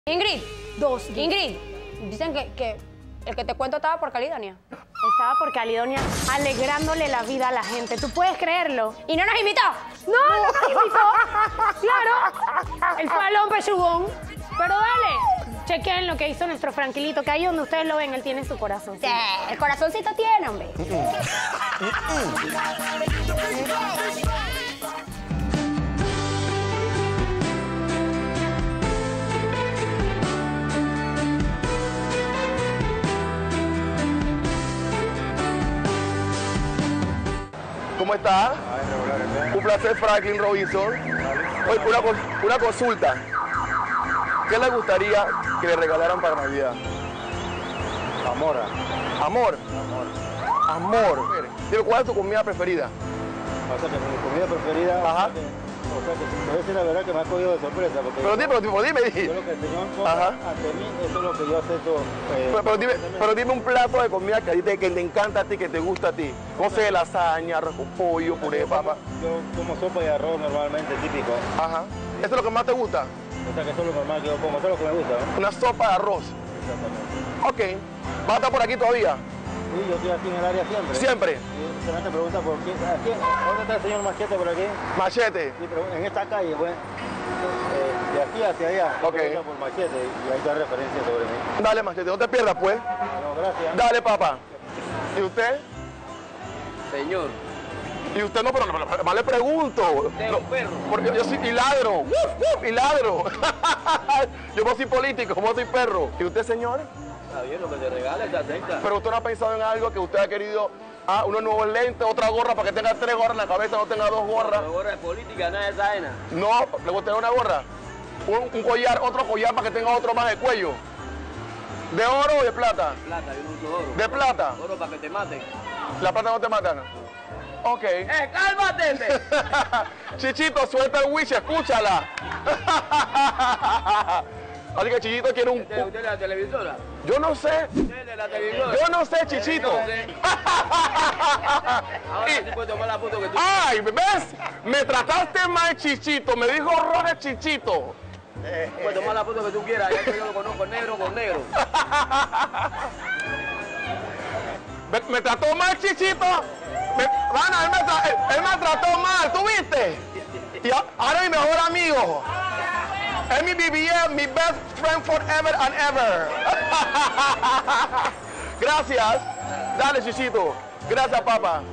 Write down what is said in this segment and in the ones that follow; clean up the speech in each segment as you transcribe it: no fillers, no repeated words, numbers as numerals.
Ingrid. Dos. Ingrid, dicen que el que te cuento estaba por Caledonia. Estaba por Caledonia alegrándole la vida a la gente. ¿Tú puedes creerlo? ¿Y no nos invitó? No nos invitó. Claro. El falón pechugón. Pero dale, chequen lo que hizo nuestro Franquilito, que ahí donde ustedes lo ven, él tiene su corazón. Sí, el corazoncito tiene, hombre. ¿Cómo está? Un placer, Franklin Robinson. Oye, una consulta. ¿Qué le gustaría que le regalaran para Navidad? Amor. Amor. Amor. Dime, ¿cuál es tu comida preferida? O sea, que mi comida preferida... Ajá. O sea, que te voy a decir la verdad que me ha cogido de sorpresa. Porque Pero dime. yo lo que el Señor Ajá. compra ante mí, eso es lo que yo acepto. Pero dime un plato de comida que te encanta a ti, que te gusta a ti. No sé, lasaña, arroz con pollo, puré de papa. Yo como sopa y arroz normalmente, típico. Ajá. ¿Eso es lo que más te gusta? O sea, que eso es lo normal que yo como, eso es lo que me gusta, ¿no? Una sopa de arroz. Exactamente. Ok. ¿Vas a estar por aquí todavía? Sí, yo estoy aquí en el área siempre. ¿Siempre? Y se me pregunta por quién. ¿Dónde está el señor Machete por aquí? Machete. Sí, pero en esta calle, pues. De aquí hacia allá. Ok. Pregunta por Machete y ahí está referencia sobre mí. Dale, Machete, no te pierdas, pues. No, gracias. Dale, papá. ¿Y usted? Señor, Y usted no, pero más le pregunto. usted es un perro. Porque yo soy y ladro. Y ladro. Yo no soy político, no soy perro. ¿Y usted, señor? Está bien, lo que te regala se acepta. Pero usted no ha pensado en algo que usted ha querido, unos nuevos lentes, otra gorra para que tenga 3 gorras en la cabeza, no tenga 2 gorras. La gorra de política, nada de esa vaina. No, le gustaría una gorra. Un collar, otro collar para que tenga otro más de cuello. ¿De oro o de plata? Plata, yo no uso oro. ¿De plata? Oro para que te maten. ¿La plata no te matan? Ok. ¡Cálmate! Chichito, suelta el wish, escúchala. Así que Chichito quiere un... ¿Usted es la televisora? Yo no sé. ¿Usted es la televisora? Yo no sé, Chichito. Yo no sé. Ahora sí puedes tomar la foto que tú... Ay, ¿ves? Me trataste mal, Chichito. Me dijo Roger Chichito. Puedes tomar la foto que tú quieras. Ya que yo lo conozco negro con negro. Me trató mal, Chichito. Él me trató mal, ¿tú viste? Y ahora es mi mejor amigo. Es mi BBF, mi best friend forever and ever. Gracias. Dale, Chichito. Gracias, papá.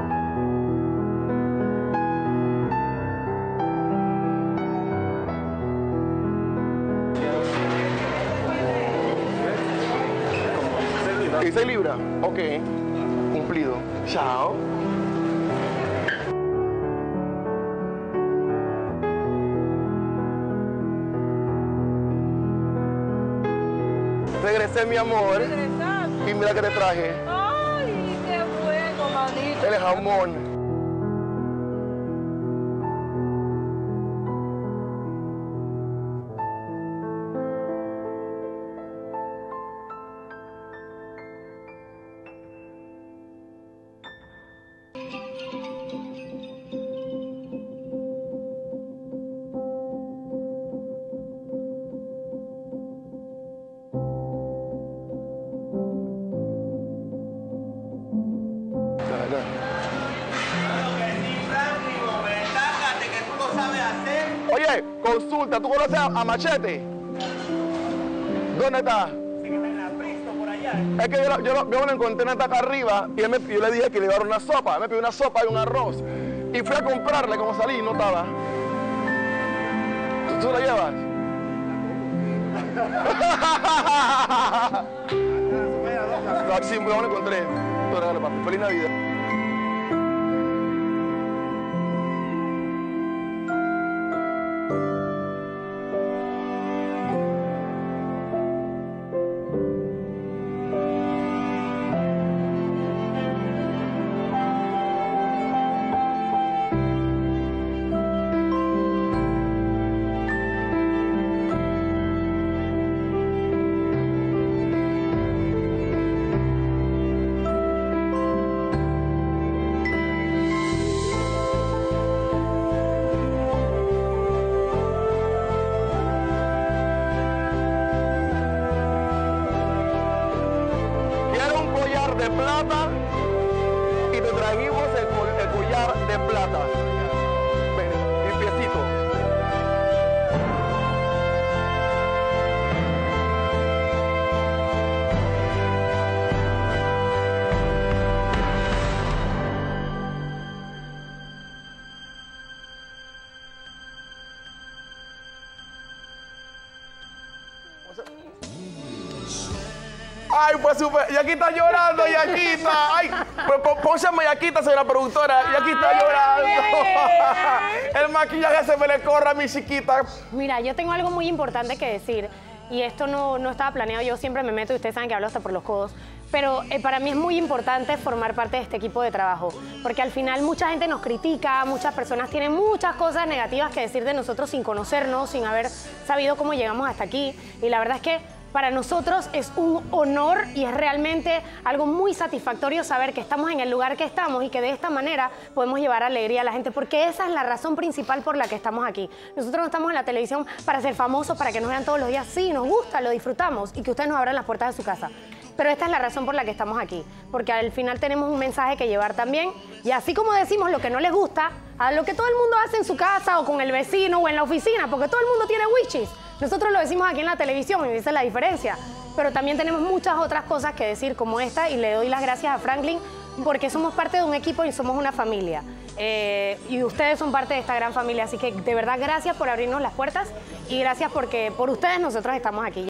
¿Y 6 libras? Ok. Cumplido. Chao. Regresé, mi amor. Y mira que te traje. Ay, qué bueno, manito. El jamón. Oye, consulta, ¿tú conoces a Machete? ¿Dónde está? Es que yo lo encontré en acá arriba y yo le dije que le iba a dar una sopa. Él me pidió una sopa y un arroz. Y fui a comprarle, como salí, y no estaba. ¿Tú la llevas? No, sí, yo lo encontré. Tu regalo, papi. Feliz Navidad. de plata y te trajimos el collar de plata. Ven, limpiecito. Ay, pues súper. Yaquita llorando, Yaquita. Ay, pues pónsame Yaquita, señora productora. Yaquita llorando. El maquillaje se me le corre a mi chiquita. Mira, yo tengo algo muy importante que decir. Y esto no estaba planeado. Yo siempre me meto y ustedes saben que hablo hasta por los codos. Pero para mí es muy importante formar parte de este equipo de trabajo. Porque al final mucha gente nos critica, muchas personas tienen muchas cosas negativas que decir de nosotros sin conocernos, sin haber sabido cómo llegamos hasta aquí. Y la verdad es que para nosotros es un honor y es realmente algo muy satisfactorio saber que estamos en el lugar que estamos y que de esta manera podemos llevar alegría a la gente, porque esa es la razón principal por la que estamos aquí. Nosotros no estamos en la televisión para ser famosos, para que nos vean todos los días. Sí, nos gusta, lo disfrutamos y que ustedes nos abran las puertas de su casa. Pero esta es la razón por la que estamos aquí, porque al final tenemos un mensaje que llevar también, y así como decimos lo que no les gusta, a lo que todo el mundo hace en su casa o con el vecino o en la oficina, porque todo el mundo tiene wishes. Nosotros lo decimos aquí en la televisión y esa es la diferencia. Pero también tenemos muchas otras cosas que decir como esta, y le doy las gracias a Franklin porque somos parte de un equipo y somos una familia. Y ustedes son parte de esta gran familia, así que de verdad gracias por abrirnos las puertas y gracias porque por ustedes nosotros estamos aquí.